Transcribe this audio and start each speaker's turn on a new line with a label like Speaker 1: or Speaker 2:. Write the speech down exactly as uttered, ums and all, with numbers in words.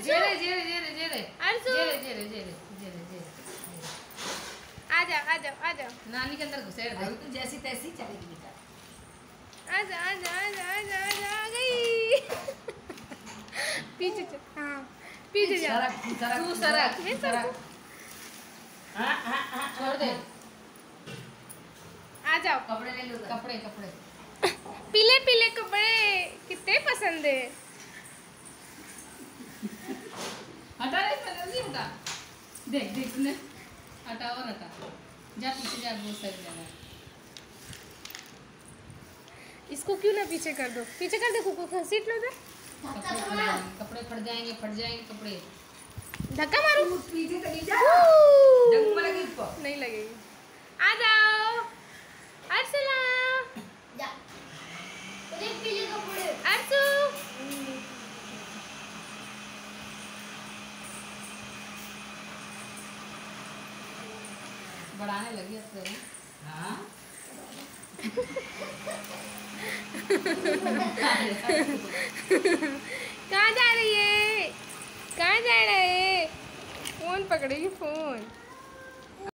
Speaker 1: जेरे जेरे जेरे जेरे
Speaker 2: अर्सू
Speaker 1: जेरे जेरे जेरे जेरे जेरे
Speaker 2: आ जा आ जा आ जा
Speaker 1: नानी के अंदर घुसेड़ दे।
Speaker 3: तू जैसी तैसी चलेगी बेटा।
Speaker 2: आ जा आ जा आ जा आ जा आ जा आ गई। पीछे चल। हाँ पीछे जा।
Speaker 1: तू सरक
Speaker 2: मैं
Speaker 1: सरक
Speaker 3: हाँ हाँ हाँ
Speaker 1: छोड़ दे।
Speaker 2: आ जाओ।
Speaker 3: कपड़े ले लो।
Speaker 1: कपड़े कपड़े
Speaker 2: पीले पीले कपड़े कितने पसंद है।
Speaker 1: हटा रे इसमें जल्दी हटा। देख देख तूने हटा और हटा। जा पीछे जा बहुत सारी जगह है।
Speaker 2: इसको क्यों ना पीछे कर दो। पीछे कर दे कुकू सीट लो दे।
Speaker 1: कपड़े फट जाएंगे कपड़े फट जाएंगे फट जाएंगे कपड़े।
Speaker 2: धक्का मारो।
Speaker 3: पीछे तो नहीं जा। जंग में लगी इसको।
Speaker 2: नहीं लगेगी। आ जाओ अर्सला।
Speaker 4: जा अरे पीले कपड़े
Speaker 2: अर्सू
Speaker 1: बढ़ाने लगी अब तो।
Speaker 3: हाँ
Speaker 2: कहाँ जा रही है कहाँ जा रहा है। फोन पकड़ेगी फोन।